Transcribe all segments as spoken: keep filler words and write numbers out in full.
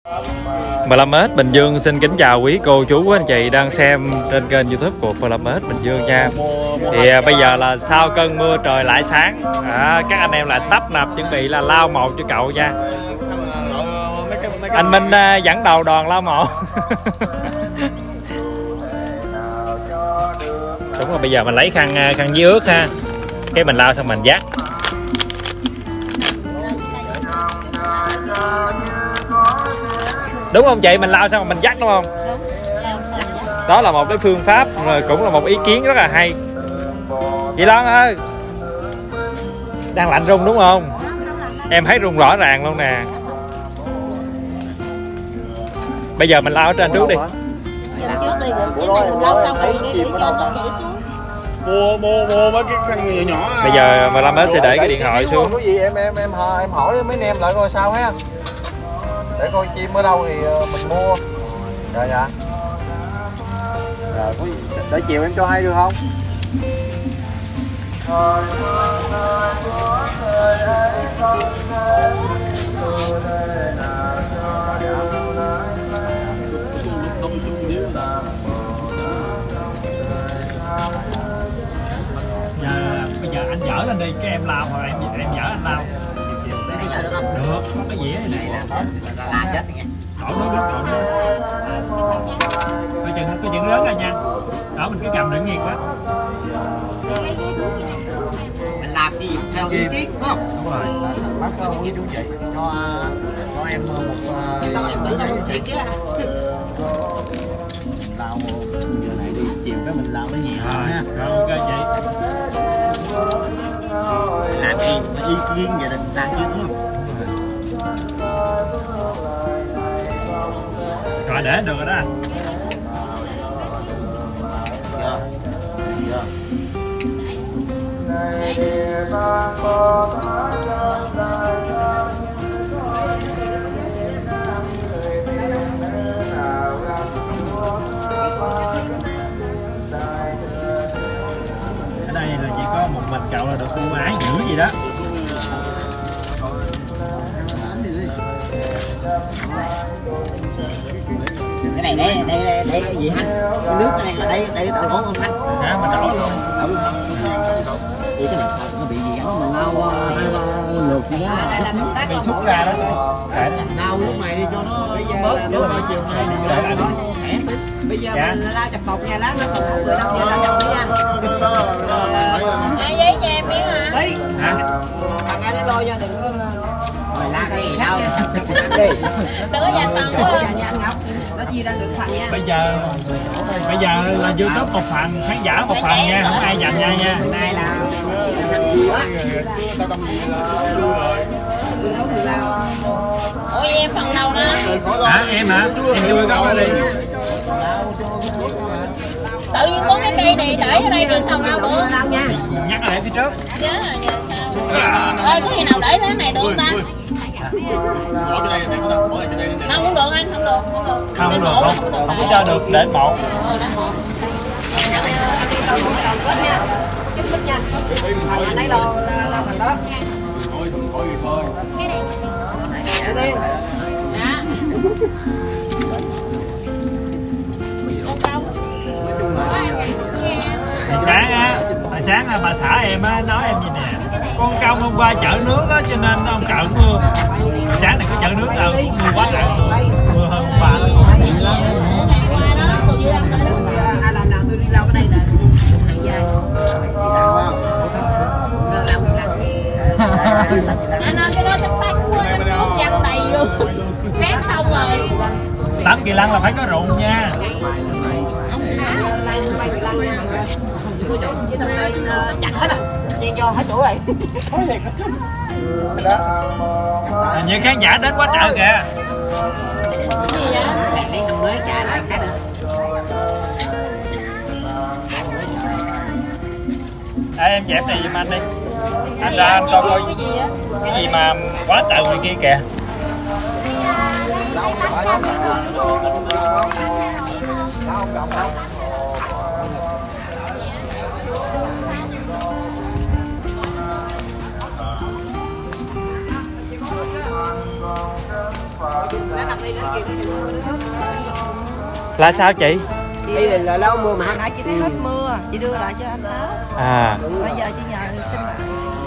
Planet Bình Dương xin kính chào quý cô chú quý anh chị đang xem trên kênh YouTube của Planet Bình Dương nha. Thì à, bây giờ là sau cơn mưa trời lại sáng, à, các anh em lại tấp nập chuẩn bị là lao mộ cho cậu nha. Anh Minh à, dẫn đầu đoàn lao mộ. Đúng rồi, bây giờ mình lấy khăn khăn giấy ướt ha, cái mình lao xong mình vắt. Đúng không chị, mình lao xong rồi mình dắt đúng không? Đó là một cái phương pháp, cũng là một ý kiến rất là hay. Chị Loan ơi, đang lạnh run đúng không? Em thấy run rõ ràng luôn nè. Bây giờ mình lao ở trên trước đi. Mua mua mua mấy cái khăn nhỏ nhỏ. Bây giờ mà Lam sẽ để cái điện thoại xuống. Có gì em em em em hỏi mấy anh em lại coi sao ha. Để coi chim ở đâu thì mình mua. Dạ dạ. Rồi có gì để chiều em cho hay được không? Giờ bây giờ anh dở lên đi, cái em lao hoặc em em dở anh lao. Được không? Được, có cái dĩa này này nè. La chết nha. Đổ nước nước đổ nước. Coi chừng coi chừng lớn ra nha. Đó mình cứ cầm đừng nghiêng quá. Mình làm gì theo ý kiến đúng không? Đúng rồi. Bác có ý chú chị cho cho em một em đâu em tưởng là không thiệt chứ. lao giờ này đi chiều cái mình lao nó nhẹ hơn ha. Rồi ok chị. Làm gì ý kiến gia đình ta chứ đúng không? Rồi để được rồi đó. Dạ. Dạ. Ở đây là chỉ có một mình cậu là được ưu ái dữ gì đó. Cái này đây đây đây, đây cái gì anh? Cái nước này là đây đây đậu hũ không anh? Hả, mình đổ luôn. Vậy cái này nó bị gì đó mà lau hai ba lượt gì đó. Đây là công tác bị xúc ra đó. Lau lúc này đi cho nó bớt cho nó chiều nay để nó khỏe. Bây giờ mình la chập bột nha, lá nó không đủ rồi đâu, la chập đi nha. Ai giấy cho em biết hả? Đi. Thằng anh nó lôi nha, đừng có rồi la cái gì đâu. Đi. Đừng có dành phần quá. Anh Ngọc, nó chia ra được phần nha. Bây giờ bây giờ là YouTube một phần, khán giả một phần nha, không ai giành nhau nha. Nay là Ủa em phần đầu nữa. Hả em hả? Em vui câu ra đi. Tự nhiên có cái cây này để ở đây đi sao đâu được. Nhắc lại phía trước. Nhớ rồi nhớ sao. Ơi có gì nào để thế này được không ta? Không cũng được anh, không được, không được. Không được, không, không có cho được để một. Ừ, để một. Thằng này lo lo phần đó. Cái này đi. Dạ. Hồi sáng á, hồi sáng á, bà xã em á nói em gì nè, con Công hôm qua chở nước á cho nên ông cỡ mưa. Hồi sáng này có chở nước đâu, mưa quá trời, mưa hơn hôm qua. Ai làm nào tôi đi lau cái đây là hàng dài. Anh ơi cái đó sắp bánh quá, nó văng đầy luôn. Khát xong rồi. Tám kỳ lăng là phải có ruộng nha. Chặt hết rồi, đi cho hết đủ rồi. Hình như khán giả đến quá trời kìa. Cái gì vậy? Lấy thằng mới trả lại cái nữa. Ê, em dẹp này giùm anh đi. Anh ra anh coi coi cái gì mà quá trời ngoài kia kìa. Lá Là sao chị? Đi là, là lâu mưa mà. Hồi nãy chị thấy hết mưa, chị đưa lại cho anh Sáu. À. Bây giờ chị nhờ xin lại.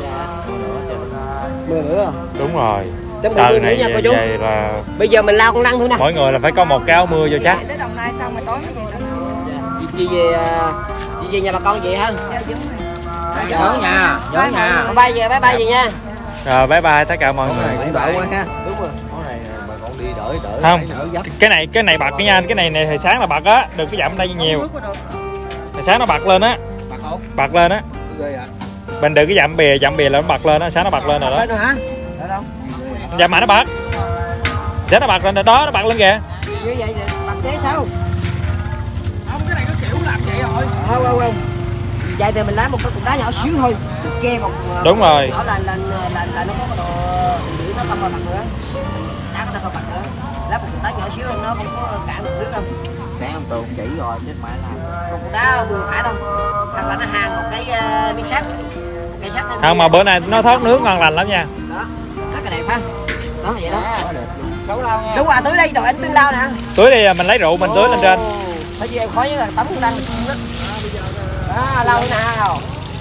Mưa nữa không? Đúng rồi. Từ này nha, vậy, vậy là bây giờ mình lao con lăng thôi nè. Mỗi người là phải có một cái áo mưa vô chắc. Tới Đồng Nai xong rồi tối mới về Đồng Nai. Chị về chị về nhà bà con vậy hả? Dạ nhớ nhà, nhớ nhà. Bye về, bye bye về nha. Rồi bye bye tất cả mọi người. Cũng đỡ quá ha. Đúng rồi. Món này bà con đi đỡ đỡ. Không. Cái này cái này bật cái nha anh, cái này này hồi sáng là bật á, đừng có dặm đây nhiều. Hồi sáng nó bật lên á. Bật không? Bật lên á. Mình đừng có dặm bìa, dặm bìa là nó bật lên á, sáng nó bật lên rồi đó. Hả? Dặm mà nó bật. Sáng nó bật lên rồi đó, nó bật lên kìa. Như vậy thì bật thế sao? Không, cái này có kiểu làm vậy rồi. Không không không. Vậy thì mình lấy một cái cục đá nhỏ xíu thôi. Kê một đúng rồi. Nhỏ là là là là nó có cái độ giữ nó không vào mặt nữa. Đá nó không vào mặt nữa. Lấy một cục đá nhỏ xíu nó không có cản được nước đâu. Sáng hôm tường chỉ rồi chết mãi là. Một cục đá vừa phải thôi. Hoặc là nó hàng một cái uh, miếng sắt. Cây sắt. Không mà bữa nay nó thoát nước ngon lành lắm nha. Đó. Rất là đẹp ha. Đó vậy đó. Đúng rồi, tưới đây rồi anh tưới lao nè. Tưới đi mình lấy rượu mình tưới lên trên. Phải gì em khói với là tắm cũng đang đó. Đó, lau nào.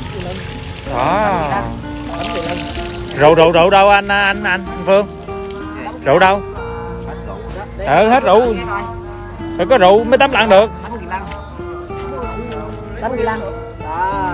Đó. Rượu rượu rượu đâu anh anh anh Phương? Rượu đâu? Ừ hết rượu. Phải có rượu mới tắm lặn được. Tắm kỳ lăng. Tắm kỳ lăng. Đó.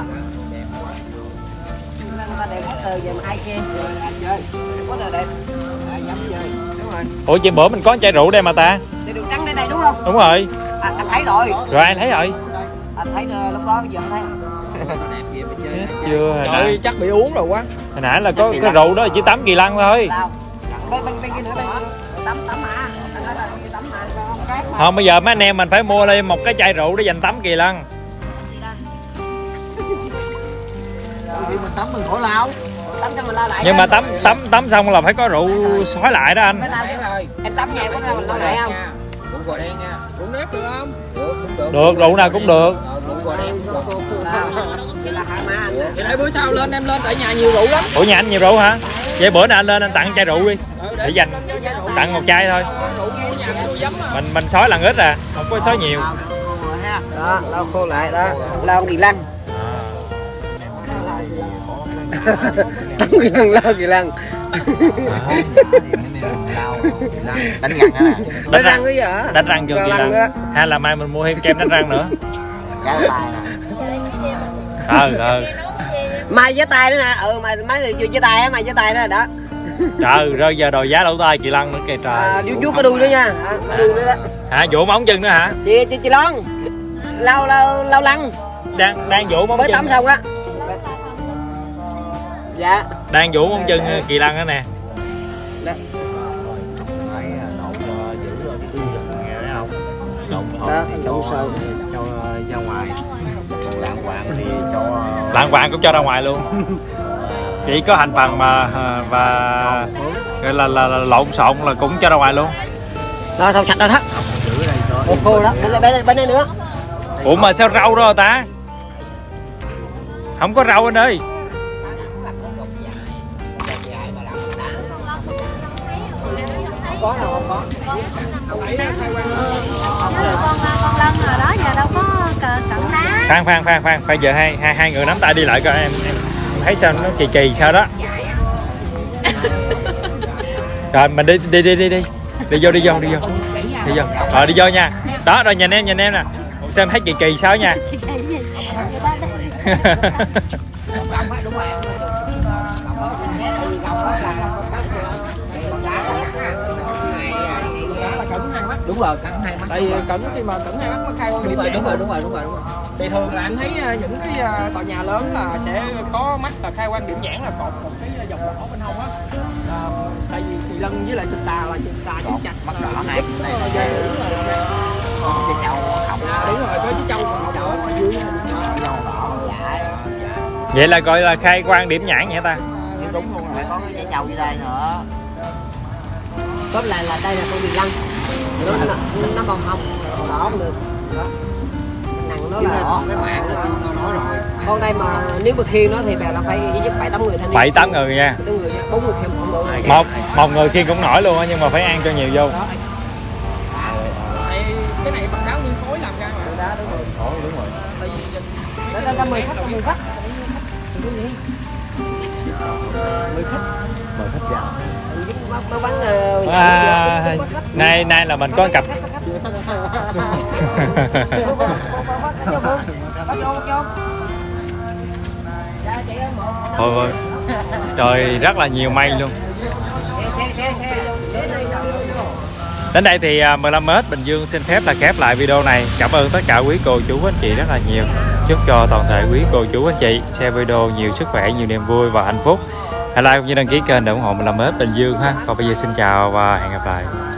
Ta đẹp hết từ giờ mà ai chê. Chơi. Có là đẹp. Dám chơi. Đúng rồi. Ủa chị bữa mình có chai rượu đây mà ta? Để đường trắng đây này đúng không? Đúng rồi. À, anh thấy rồi. Rồi anh thấy rồi. Anh thấy lúc đó bây giờ anh thấy. Chưa hồi nãy nãy chắc bị uống rồi quá. hồi nãy là có cái rượu đó chỉ tắm kỳ lăng thôi. Bên bên bên kia nữa bên tắm tắm mà. Anh nói là tắm mà. Không bây giờ mấy anh em mình phải mua lên một cái chai rượu để dành tắm kỳ lăng. Mình tắm mình khỏi lao. Tắm cho mình lao lại. Nhưng mà tắm tắm tắm xong là phải có rượu xói lại đó anh. Em tắm nhà có mình lao lại không? Rượu gò đen nha. Rượu nếp được không? Được, được rượu nào cũng được. Rượu gò đen cũng được. Là hạng ma anh. Vậy để bữa sau lên em lên tại nhà nhiều rượu lắm. Ủa nhà anh nhiều rượu hả? Vậy bữa nào anh lên anh tặng chai rượu đi. Để dành tặng một chai thôi. Mình mình xói lần ít à, không có xói nhiều. Đó, lau khô lại đó, lau kỳ lăng. Tắm kỳ lăng, lau kỳ lăng. Đánh răng á. Đánh răng cái gì hả? Đánh răng vô kỳ lăng. Hay là mai mình mua thêm kem đánh răng nữa. Giá tài nè. Ờ ờ. Mai giá tay nữa nè, ừ mày mấy người giá tay á, mày giá tay đó đó. Trời rồi giờ đòi giá lỗ tai kỳ lăng nữa kìa trời. À, vuốt vuốt cái đuôi nữa nha, à, cái đuôi nữa đó. Hả, vỗ móng chân nữa hả? Chị chị chị Lon. Lau lau lau lăng. Đang đang vỗ móng mới chân. tắm xong á. Dạ. Đang vỗ móng chân kỳ lăng đó nè. Đó. Đó, đậu sâu cho ra ngoài. Lạng quạng thì cho lạng quạng cũng cho ra ngoài luôn. Chỉ có thành phần mà và gọi là, là, là lộn xộn là cũng cho ra ngoài luôn. Đó xong sạch rồi đó. Một cô đó, bên đây bên đây nữa. Ủa mà sao rau đó ta? Không có rau anh ơi. Có đâu không có. Con con lân rồi đó giờ đâu có cận đá. Khoan khoan khoan khoan, phải giờ hai hai hai người nắm tay đi lại coi em, em thấy sao nó kỳ kỳ sao đó. Rồi mình đi đi đi đi đi. Đi vô đi vô đi vô. Đi vô. Rồi đi vô nha. Đó rồi nhìn em nhìn em nè. Xem thấy kỳ kỳ sao nha. Đúng rồi, cẩn hai mắt. Tại vì cẩn khi mà cẩn hai mắt nó khai quan điểm đúng, đúng rồi, đúng rồi, đúng rồi, đúng rồi. Thì thường là anh thấy những cái tòa nhà lớn là sẽ có mắt là khai quan điểm nhãn là cột một cái dòng đỏ bên hông á. À, tại vì Kỳ Lân với lại Trực Tà là Trực Tà chính chặt mắt đỏ này. Này là dây cái châu hồng. Đúng rồi, có cái châu hồng đỏ dưới châu đỏ. Vậy là gọi là khai quan điểm nhãn vậy ta? Đúng luôn, phải có cái dây châu dưới đây nữa. Tốt là là đây là con Kỳ Lân. Nó nó, nó còn hồng đỏ không được. Đó. Nặng nó là đỏ, cái mạng nó nó rồi. Con đây mà nếu mà khiêng nó thì bèo là phải ít nhất bảy tám người thanh niên. bảy tám người nha. Tám người, bốn người khiêng không đủ. Một một người khiêng cũng nổi luôn á nhưng mà phải ăn cho nhiều vô. ra mà. Đường đá đúng rồi. Ồ, đúng rồi. Tại vì nhìn Đây đây đây mười khách, mười khách. mười khách. Mời khách vào. Nó bắn uh, À, nay nay là mình có cặp thôi trời rất là nhiều mây luôn. Đến đây thì mười lăm mét Bình Dương xin phép là khép lại video này. Cảm ơn tất cả quý cô chú anh chị rất là nhiều. Chúc cho toàn thể quý cô chú anh chị xem video nhiều sức khỏe, nhiều niềm vui và hạnh phúc. Hãy like cũng như đăng ký kênh để ủng hộ mười lăm mét Bình Dương ha. Còn bây giờ xin chào và hẹn gặp lại.